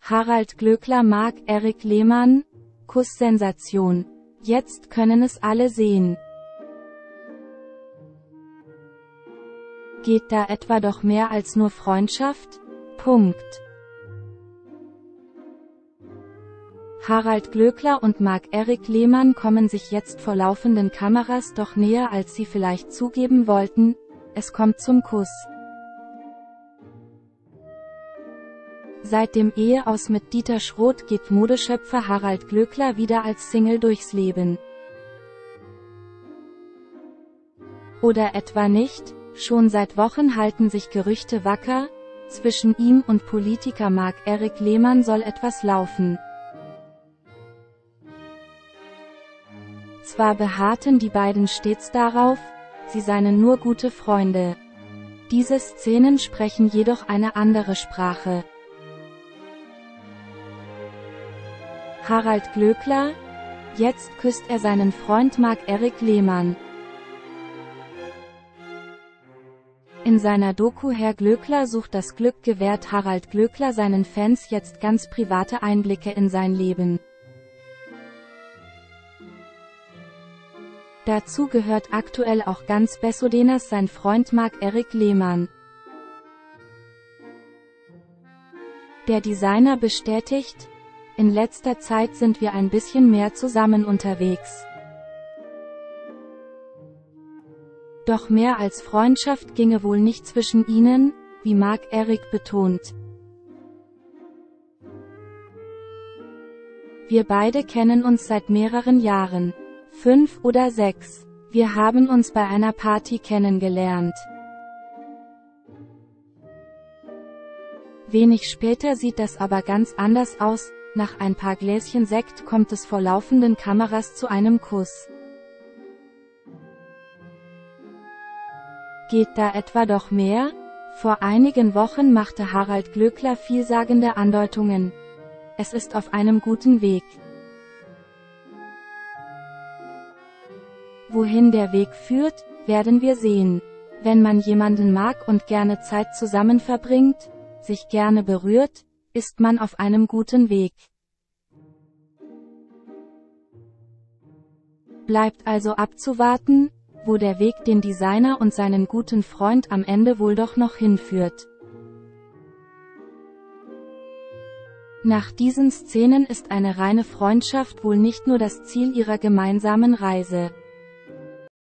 Harald Glöckler mag Erik Lehmann? Kusssensation. Jetzt können es alle sehen. Geht da etwa doch mehr als nur Freundschaft? Punkt. Harald Glöckler und Marc-Erik Lehmann kommen sich jetzt vor laufenden Kameras doch näher, als sie vielleicht zugeben wollten. Es kommt zum Kuss. Seit dem Eheaus mit Dieter Schroth geht Modeschöpfer Harald Glöckler wieder als Single durchs Leben. Oder etwa nicht? Schon seit Wochen halten sich Gerüchte wacker, zwischen ihm und Politiker Marc-Erik Lehmann soll etwas laufen. Zwar beharrten die beiden stets darauf, sie seien nur gute Freunde. Diese Szenen sprechen jedoch eine andere Sprache. Harald Glöckler? Jetzt küsst er seinen Freund Marc-Erik Lehmann. In seiner Doku Herr Glöckler sucht das Glück gewährt Harald Glöckler seinen Fans jetzt ganz private Einblicke in sein Leben. Dazu gehört aktuell auch ganz besonders sein Freund Marc-Erik Lehmann. Der Designer bestätigt: In letzter Zeit sind wir ein bisschen mehr zusammen unterwegs. Doch mehr als Freundschaft ginge wohl nicht zwischen ihnen, wie Marc-Erik betont. Wir beide kennen uns seit mehreren Jahren. 5 oder 6. Wir haben uns bei einer Party kennengelernt. Wenig später sieht das aber ganz anders aus. Nach ein paar Gläschen Sekt kommt es vor laufenden Kameras zu einem Kuss. Geht da etwa doch mehr? Vor einigen Wochen machte Harald Glöckler vielsagende Andeutungen. Es ist auf einem guten Weg. Wohin der Weg führt, werden wir sehen. Wenn man jemanden mag und gerne Zeit zusammen verbringt, sich gerne berührt, ist man auf einem guten Weg. Bleibt also abzuwarten, wo der Weg den Designer und seinen guten Freund am Ende wohl doch noch hinführt. Nach diesen Szenen ist eine reine Freundschaft wohl nicht nur das Ziel ihrer gemeinsamen Reise.